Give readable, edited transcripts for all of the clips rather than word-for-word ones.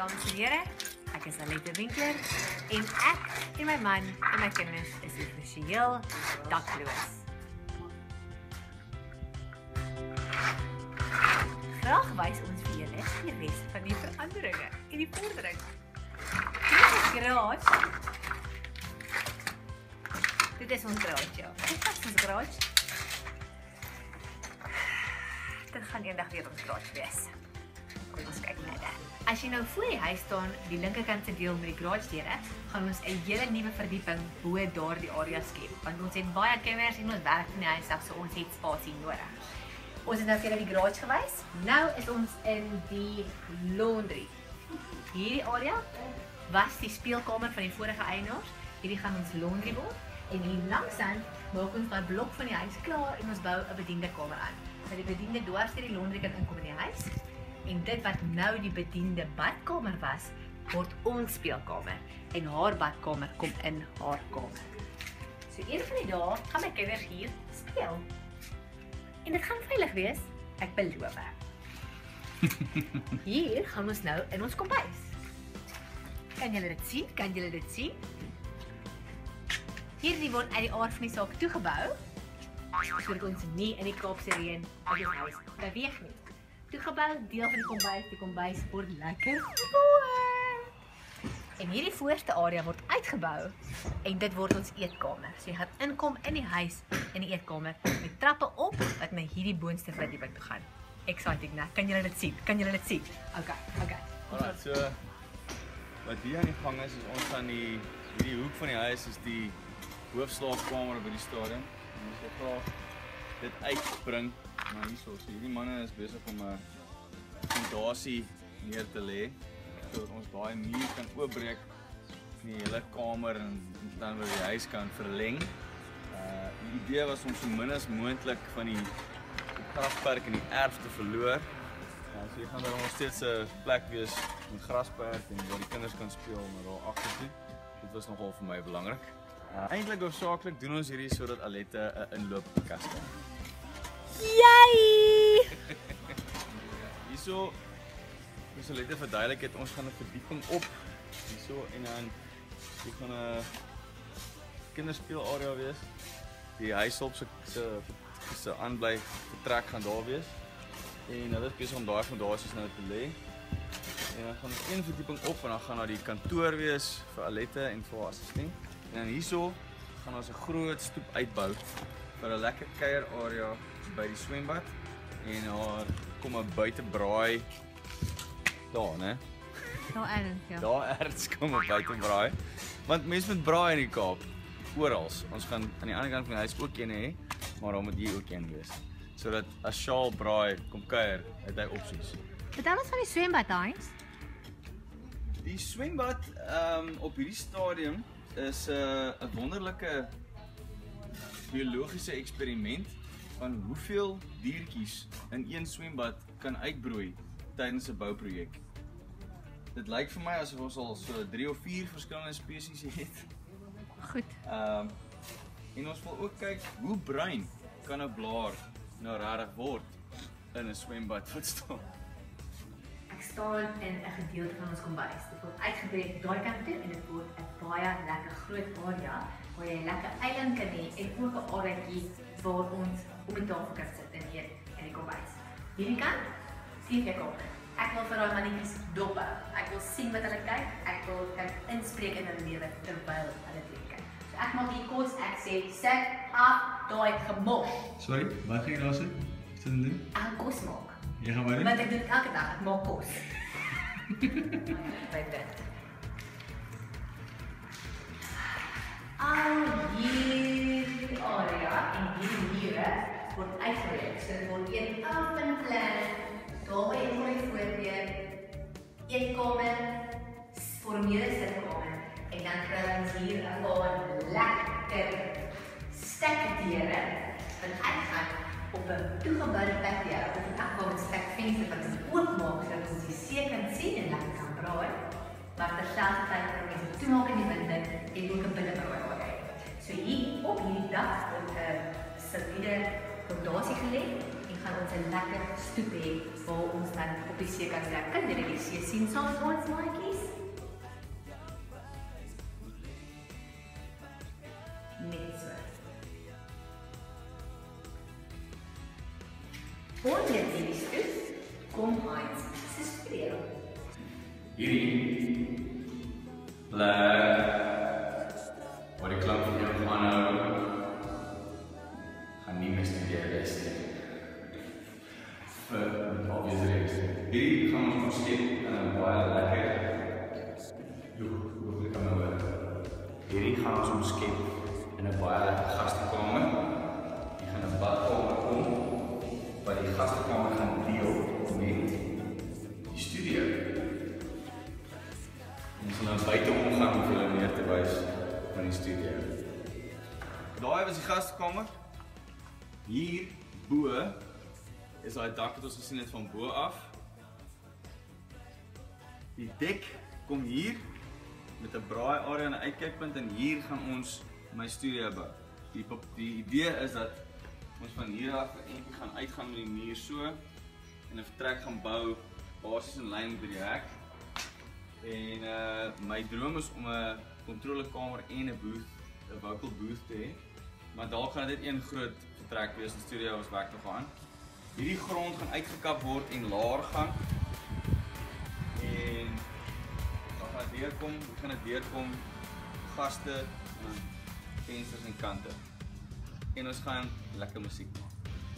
dames en heren, ek is Alette Winkler en ek en my man en my kinders is offisieel dakloos. Graag wys ons vir julle die res van die veranderinge en die vordering. Dit is ons garage, ja. Dit is ons garage. Dit gaan eendag weer ons garage wees. Kom ons kyk na dit. As jy nou voor die huis staan, die linkerkant se deel met die garage deure, gaan ons 'n hele nuwe verdieping bo daardie area skep. Want ons het baie kinders en ons werk in die huis af, so ons het spasie nodig. Ons het nou vir die garage gewys. Nou is ons in die laundry. Hierdie area was die speelkamer van die vorige eienaars. Hierdie gaan ons laundry word. En hier langsaan maak ons daai blok van die huis klaar en ons bou 'n bediende kamer aan. Dat die bediende dwars deur die laundry kan inkom in die huis. En dit wat nou die bediende badkamer was, word ons speelkamer. En haar badkamer kom in haar kamer. So een van die dae gaan my kinders hier speel. En dit gaan veilig wees, ek beloof. Hier gaan ons nou in ons kombuis. Kan julle dit sien? Kan julle dit sien? Hierdie word uit die aard van die saak toegebou, sodat ons nie in die Kaapse reën uit die huis beweeg nie. Toegebou, deel van die kombuis word lekker mooi. En hierdie voorste area word uitgebou en dit word ons eetkamer. So jy gaan inkom in die huis, in die eetkamer, met trappe op wat na hierdie boonste verdieping toe gaan. Exciting, né? Kan julle dit sien? Kan julle dit sien? Okay. Alright, so wat hier aan die gang is ons aan hierdie hoek van die huis is die hoofslaapkamer by die stadion. En ons wil graag dit uitbring. Maar hierso, so hierdie manne is besig om 'n fondasie neer te lê sodat ons daai muur kan oopbreek en die hele kamer en dan weer die huis kan verleng. Die idee was om so min as moontlik van die grasperk en die erf te verloor. So hier gaan daar nog steeds 'n plek wees met grasperk en waar die kinders kan speel maar daar agter toe. Dit was nogal vir my belangrik. Eintlik hoofsaaklik doen ons hierdie sodat Alette 'n inloopkas het. Yay! Hierso dis Alette verduidelik het ons gaan 'n verdieping op hierso en dan hier gaan 'n kinderspeelarea wees. Die huishulp se aanbly vertrek gaan daar wees. En hulle is besig om daai fondasies nou te lê. En dan gaan ons een verdieping op en dan gaan daar die kantoor wees vir Alette en vir haar assistent. En dan hierso gaan ons 'n groot stoep uitbou vir 'n lekker kuierarea by die swembad en daar kom 'n buitebraai daar, né? Nou erns, ja. Daar erns kom 'n buitebraai. Want mense moet braai in die Kaap oral. Ons gaan aan die ander kant van die huis ook een hê, maar daar moet hier ook een wees. Sodat as Shaal braai kom kuier, het hy opsies. Vertel ons van die swembad, Heinz. Die swembad op hierdie stadium is 'n wonderlike biologiese eksperiment van hoeveel diertjies in een swembad kan uitbroei tydens 'n bouprojek. Dit lyk vir my asof ons al so 3 of 4 verskillende spesies het. Goed. En ons wil ook kyk hoe bruin kan 'n blaar nou regtig word in 'n swembad wat staan. Ek staan in 'n gedeelte van ons kombuis. Dit word uitgebreek daai kant toe en dit word 'n baie lekker groot area waar jy 'n lekker eiland kan hê en ook 'n areaatjie waar ons op die tafel kan sit en eet in die kombuis. Hierdie kant sien jy kom. Ek wil vir daai mannetjies dop hou. Ek wil sien wat hulle kyk. Ek wil kan inspreek in hulle lewe terwyl hulle dit kyk. So ek maak hier kos, ek sê sit af daai gemors. Sorry, wat gaan jy daar sê? Wat doen jy? Ek gaan kos maak. Jy gaan wat doen? Want ek doen dit elke dag, ek maak kos. By dit. Al hierdie area en hierdie mure word uitgebreek. So dit word een open plan. Daar is my voordeur, eetkamer, formele sitkamer en dan kry ons hier 'n paar lekker stekdeure wat uitgaan op 'n toegeboude patio of 'n afkom stekvenster wat ons oopmaak sodat ons die see kan sien en lekker kan braai. Maar terselfdertyd kan ons toemaak in die winter en ook 'n binnebraai area. So hier op hierdie dak word 'n soliede fondasie gelê en gaan ons 'n lekker stoep hê waar ons dan op die see kan sit. Kan julle die see sien saam met ons maatjies? Net so. Onder die stoep kom Heinz se speel. Hierdie plek waar die klank van jou aanhou, gaan nie meer studeer is nie. Vir obvious reasons. Hierdie gaan ons omskep in 'n baie lekker Hierdie gaan ons omskep in 'n baie lekker gastekamer. Hier gaan 'n badkamer kom, wat die gastekamer gaan deel met die studio. Ons sal nou buite omgaan om julle meer te wys van die studio. Daai was die gastekamer. Hier bo is daai dak wat ons gesien het van bo af. Die dek kom hier met 'n braai area en 'n uitkykpunt en hier gaan ons my studio bou. Die idee is dat ons van hier af 'n entjie gaan uitgaan met die muur so en 'n vertrek gaan bou basies in lyn met die hek. En my droom is om 'n kontrolekamer en 'n booth, 'n vocal booth te hê. Maar dalk gaan dit een groot vertrek wees, die studio ons weg te gaan. Hierdie grond gaan uitgekap word en laer gaan. En dan gaan dit deurkom, gaste en vensters en kante. En ons gaan lekker musiek maak.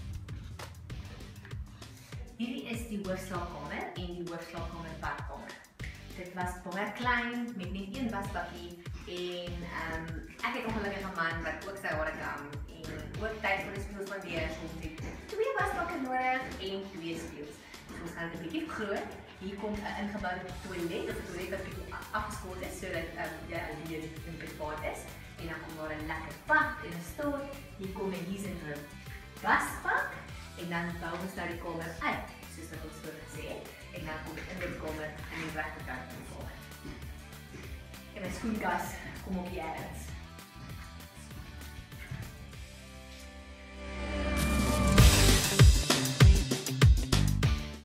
Hierdie is die hoofslaapkamer en die hoofslaapkamer badkamer. Dit was baie klein met net een wasbakkie en ek het 'n ongelukkige man wat ook sy hare kam en ook tyd vir die speel spandeer. Ons het 2 wasbakke nodig en 2 speels. So ons gaan dit 'n bietjie groot. Hier kom 'n ingeboude toilet, of 'n toilet wat bietjie afgeskort is sodat jy alleen in privaat is. En dan kom daar 'n lekker bad en 'n stoel. Hier kom 'n hierse wasbak en dan bou ons nou die kamer uit, soos wat ons voor gesê het. En dan kom in die kamer aan die regterkant van die kamer. En my skoenkas kom op die ergens.